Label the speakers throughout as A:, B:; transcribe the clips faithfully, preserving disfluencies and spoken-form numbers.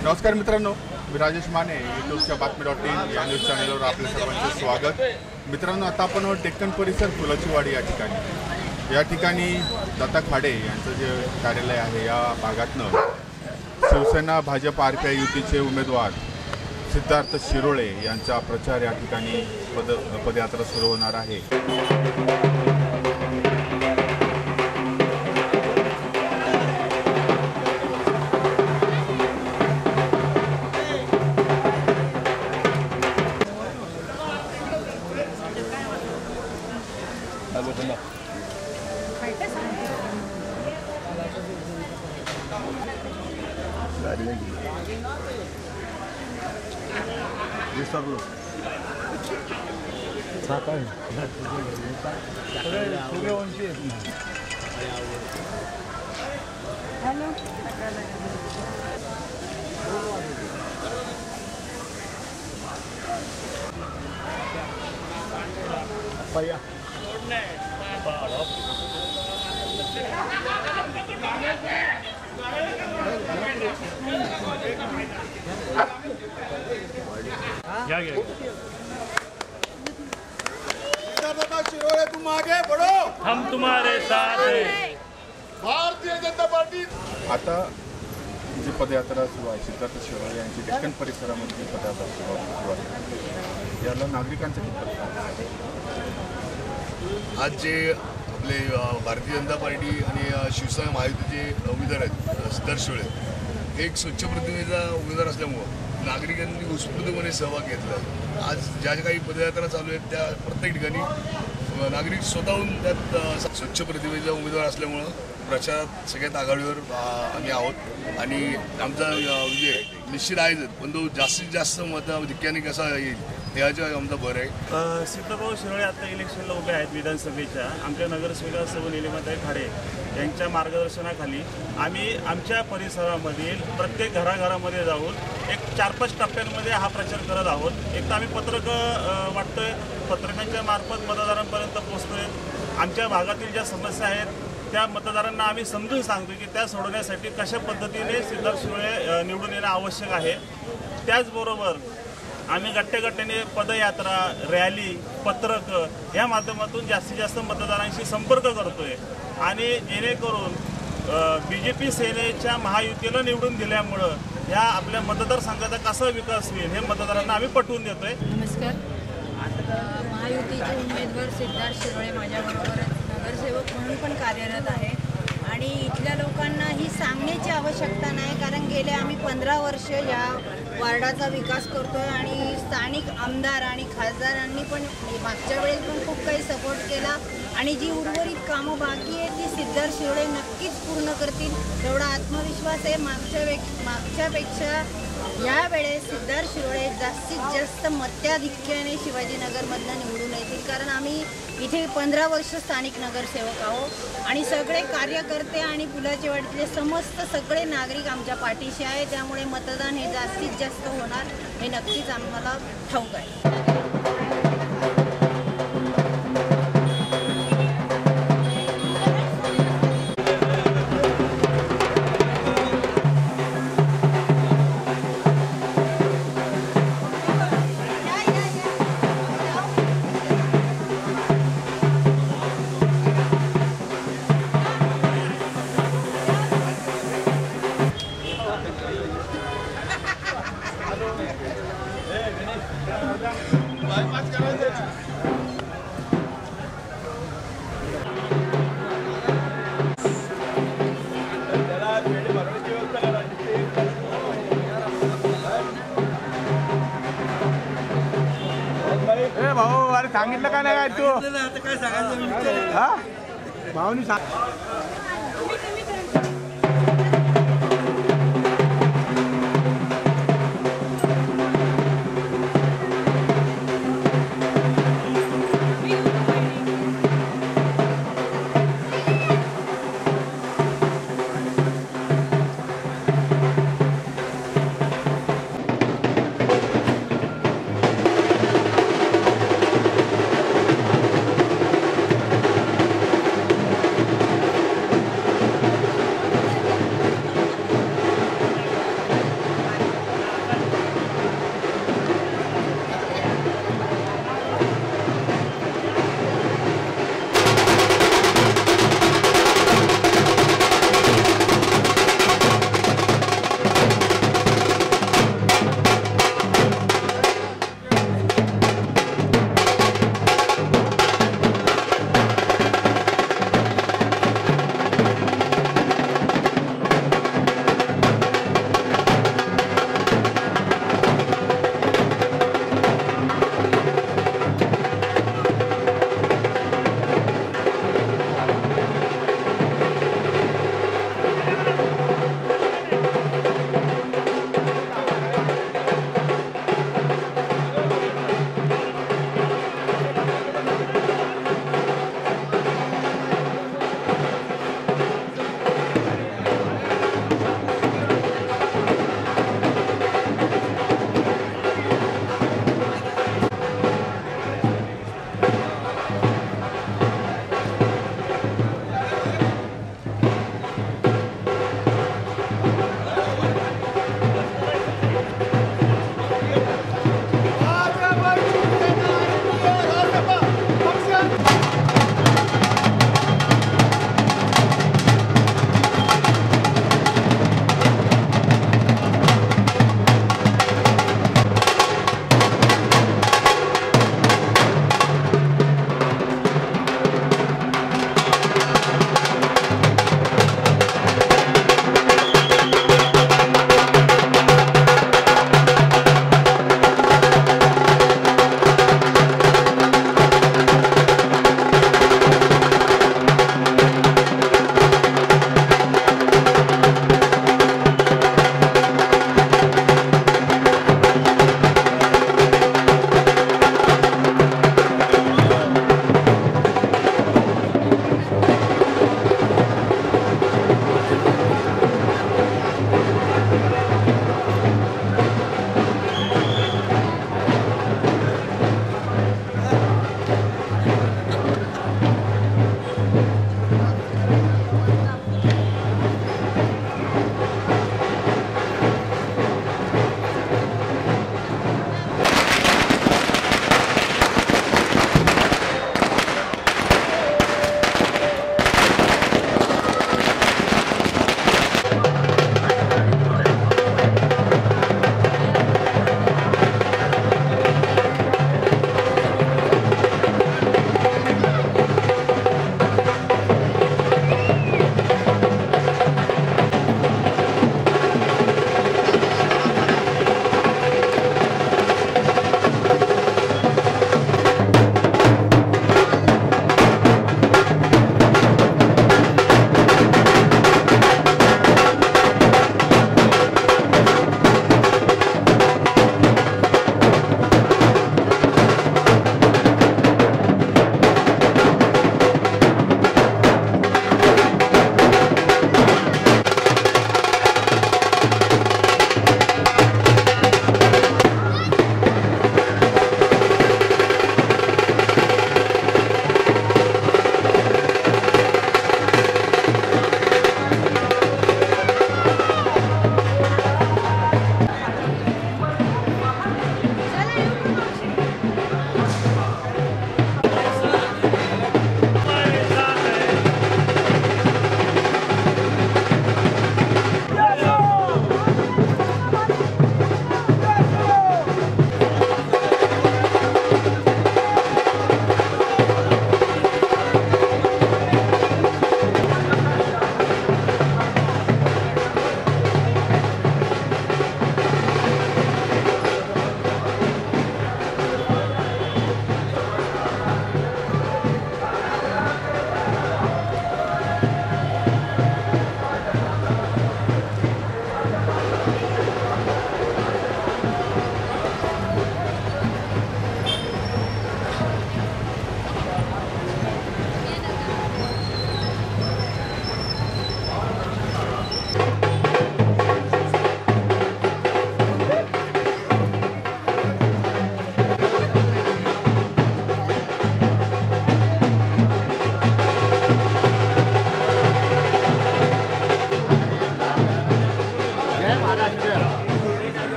A: नमस्कार मित्रांनो, मी राजेश माने यूट्यूबच्या बातमी डॉट इन या न्यूज चॅनलवर आपले सर्वांचे स्वागत। मित्रांनो, आता आपण डेक्कन परिसर फुलाची वाडी या ठिकाणी या ठिकाणी दत्ता खाडे यांचं जे कार्यालय आहे या भागातनं Shiv Sena Bhajap R P I युतीचे उमेदवार सिद्धार्थ शिरोळे यांचा प्रचार या ठिकाणी पद पदयात्रा सुरू होणार आहे।
B: शिरोळे, तुम आगे बढ़ो,
C: हम तुम्हारे साथ हैं।
B: भारतीय जनता पार्टी।
A: आता जी पदयात्रा सुरू आहे सिद्धार्थ शिरोळे यांची डेक्कन परिसरामध्ये पदयात्रा सुरू आहे, याला नागरिकांचा किती प्रतिसाद आहे?
B: आज जे आपले भारतीय जनता पार्टी आणि शिवसेना महायुतीचे उमेदवार आहेत सिद्धार्थ शिरोळे, हे एक स्वच्छ प्रतिमेचा उमेदवार असल्यामुळं नागरिकांनी उत्स्फूर्तपणे सहभाग घेतला आहे। आज ज्या ज्या काही पदयात्रा चालू आहेत त्या प्रत्येक ठिकाणी नागरिक स्वतःहून त्यात स्वच्छ प्रतिमेचा उमेदवार असल्यामुळं प्रचारात सगळ्यात आघाडीवर आम्ही आहोत आणि आमचा विजय निश्चित आहेच, पण तो जास्तीत जास्त मताधिक्याने कसा येईल याच्या आमचा भर आहे।
C: सिद्धभाऊ शिरोळे आता इलेक्शनला उभे आहेत विधानसभेच्या। आमच्या नगरसेविका सौ नीलिमाताई खाडे यांच्या मार्गदर्शनाखाली आम्ही आमच्या परिसरामधील प्रत्येक घराघरामध्ये जाऊन एक चार पाच टप्प्यांमध्ये हा प्रचार करत आहोत। एक तर आम्ही पत्रकं वाटतोय, पत्रकांच्या मार्फत मतदारांपर्यंत पोहोचतोय। आमच्या भागातील ज्या समस्या आहेत त्या मतदारांना आम्ही समजून सांगतो की त्या सोडवण्यासाठी कशा पद्धतीने सिद्धार्थ शिरोळे निवडून येणं आवश्यक आहे। त्याचबरोबर आम्ही गट्ट्यागट्ट्याने पदयात्रा, रॅली, पत्रक या माध्यमातून जास्तीत जास्त मतदारांशी संपर्क करतोय आणि जेणेकरून बी जे पी सेनेच्या महायुतीला निवडून दिल्यामुळं ह्या आपल्या मतदारसंघाचा कसा विकास होईल हे मतदारांना आम्ही पटवून देतोय।
D: नमस्कार, महायुतीचे उमेदवार सिद्धार्थ शिरोळे माझ्याबरोबर नगरसेवक म्हणून पण कार्यरत आहे आणि इथल्या लोकांना ही सांगण्याची आवश्यकता नाही, कारण गेले आम्ही पंधरा वर्ष या वार्डाचा विकास करतोय आणि स्थानिक आमदार आणि खासदारांनी पण मागच्या वेळेस पण खूप काही सपोर्ट केला आणि जी उर्वरित कामं बाकी आहेत ती सिद्धार्थ शिरोळे नक्कीच पूर्ण करतील एवढा आत्मविश्वास आहे। मागच्या वे मागच्यापेक्षा यावेळेस सिद्धार्थ शिरोळे जास्तीत जास्त मताधिक्याने शिवाजीनगरमधनं निवडून येतील, कारण आम्ही इथे पंधरा वर्ष स्थानिक नगरसेवक आहोत आणि सगळे कार्यकर्ते आणि पुलाचे वाडीतले समस्त सगळे नागरिक आमच्या पाठीशी आहे, त्यामुळे मतदान हे जास्तीत जास्त होणार हे नक्कीच आम्हाला ठाऊक आहे।
E: भाऊ, अरे सांगितलं का नाही काय तू? काय सांगायचं हा भाऊनी सांग।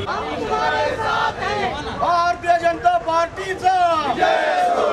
E: भारतीय जनता पार्टीचा